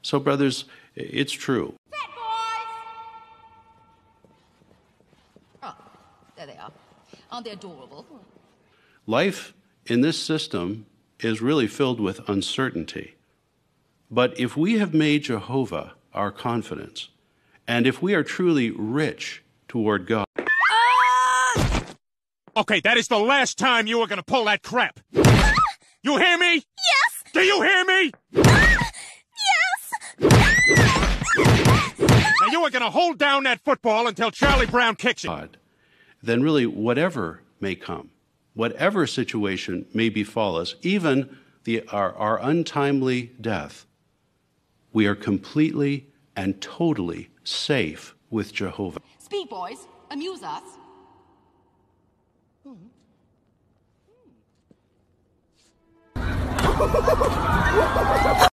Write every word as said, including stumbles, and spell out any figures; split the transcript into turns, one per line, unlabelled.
So, brothers, it's true.
Fat boys! Oh, there they are. Aren't they adorable?
Life in this system is really filled with uncertainty. But if we have made Jehovah our confidence, and if we are truly rich toward God...
Ah!
Okay, that is the last time you are going to pull that crap. You hear me?
Yes!
Do you hear me?
Yes!
Now you are going to hold down that football until Charlie Brown kicks it.
God, then really whatever may come, whatever situation may befall us, even the, our, our untimely death, we are completely and totally safe with Jehovah.
Speak, boys. Amuse us. Hmm.